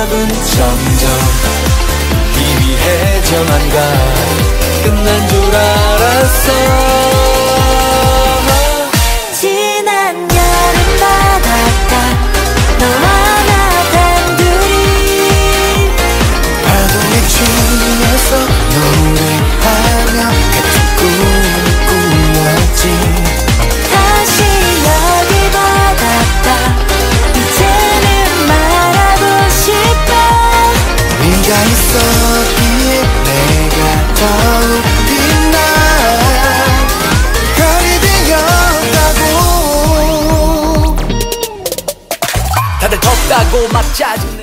마지막은 점점 희미해져만 가. 끝난 줄 알았어. 지난 여름 바닷가 너와 나 단둘이 파도에 춤에서 노래하며 같은 꿈을 꾸었지. 다시 여기 바닷가 이제는 말하고 싶어. 네가 있었기에 내가 더욱 빛나. 별이 되었다고. 다들 덥다고 막 짜증